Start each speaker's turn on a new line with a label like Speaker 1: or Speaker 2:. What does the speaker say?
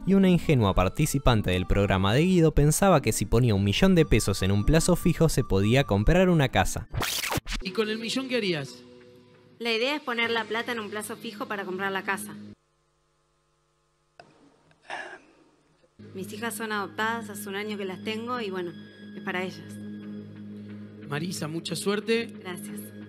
Speaker 1: y una ingenua participante del programa de Guido pensaba que si ponía 1.000.000 de pesos en un plazo fijo se podía comprar una casa.
Speaker 2: ¿Y con el 1.000.000 qué harías?
Speaker 3: La idea es poner la plata en un plazo fijo para comprar la casa. Mis hijas son adoptadas, hace un año que las tengo y bueno, es para ellas.
Speaker 2: Marisa, mucha suerte.
Speaker 3: Gracias.